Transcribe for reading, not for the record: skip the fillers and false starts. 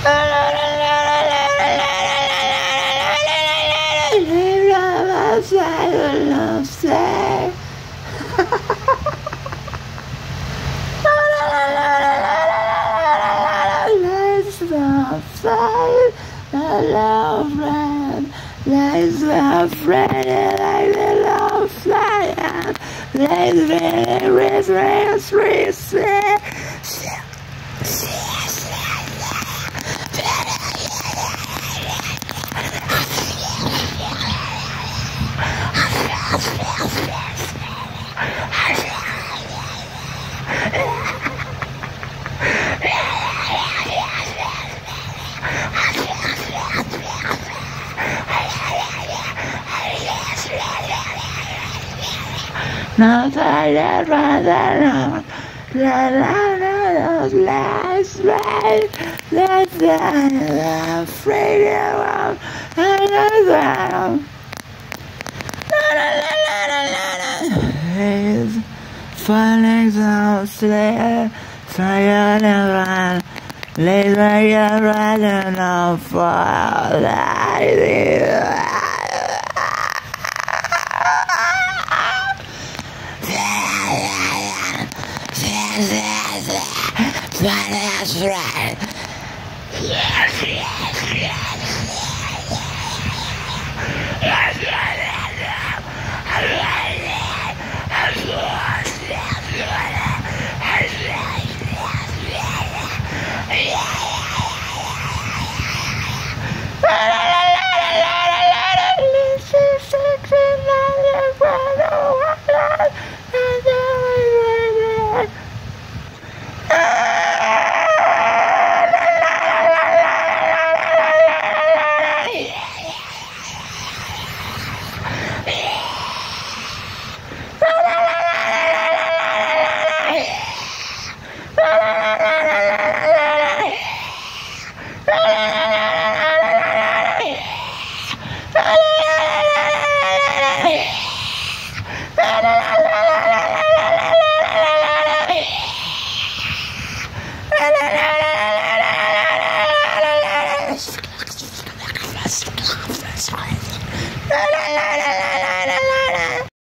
Let's not friend and I love flying. Not let's freedom and falling down slayer, fire and laser your riding on fire. That's right. Yes. La la la